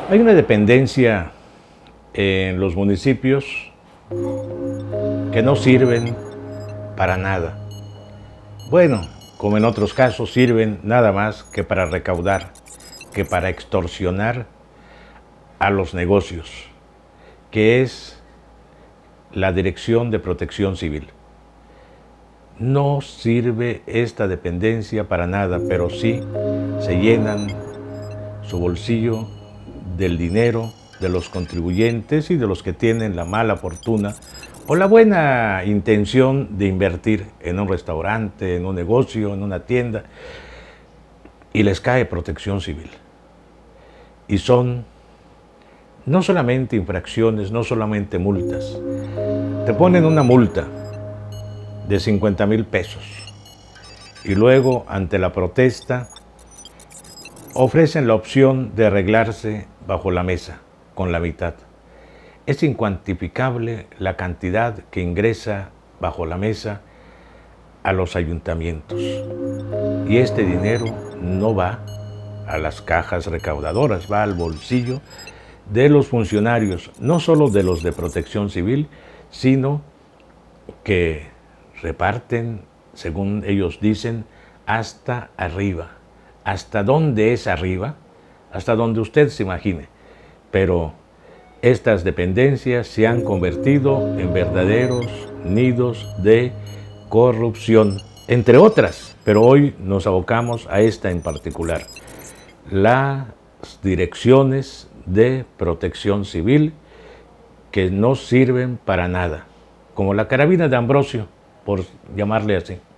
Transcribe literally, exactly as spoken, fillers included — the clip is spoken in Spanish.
Hay una dependencia en los municipios que no sirven para nada. Bueno, como en otros casos, sirven nada más que para recaudar, que para extorsionar a los negocios, que es la Dirección de Protección Civil. No sirve esta dependencia para nada, pero sí se llenan su bolsillo del dinero de los contribuyentes y de los que tienen la mala fortuna o la buena intención de invertir en un restaurante, en un negocio, en una tienda, y les cae Protección Civil. Y son no solamente infracciones, no solamente multas. Te ponen una multa de cincuenta mil pesos y luego, ante la protesta, ofrecen la opción de arreglarse bajo la mesa con la mitad. Es incuantificable la cantidad que ingresa bajo la mesa a los ayuntamientos. Y este dinero no va a las cajas recaudadoras, va al bolsillo de los funcionarios, no solo de los de Protección Civil, sino que reparten, según ellos dicen, hasta arriba. ¿Hasta dónde es arriba? Hasta donde usted se imagine. Pero estas dependencias se han convertido en verdaderos nidos de corrupción, entre otras, pero hoy nos abocamos a esta en particular. Las direcciones de Protección Civil que no sirven para nada, como la carabina de Ambrosio, por llamarle así.